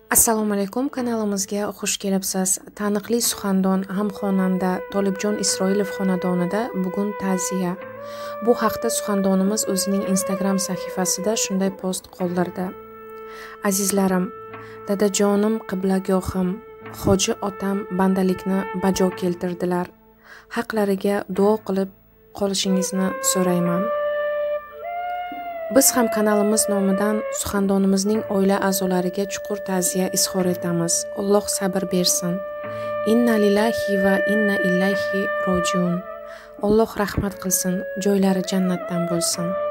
Assalomu alaykum, kanalimizga xush kelibsiz. Taniqli suxandon ham xonanda Tolibjon Isroilov xonadonida bugun ta'ziya. Bu haqda suxandonimiz o'zining Instagram sahifasida shunday post qoldirdi. Azizlarim, dadajonim, qiblagohim, hoji otam bandalikni bajo keltirdilar. Haqlariga duo qilib qolishingizni so'rayman. Biz ham kanalimiz nomidan suxandonimizning oila a'zolariga chuqur ta'ziya izhor etamiz. Alloh sabr bersin. Inna lillahi va inna ilayhi rojiun. Alloh rahmat qilsin, joylari jannatdan bo'lsin.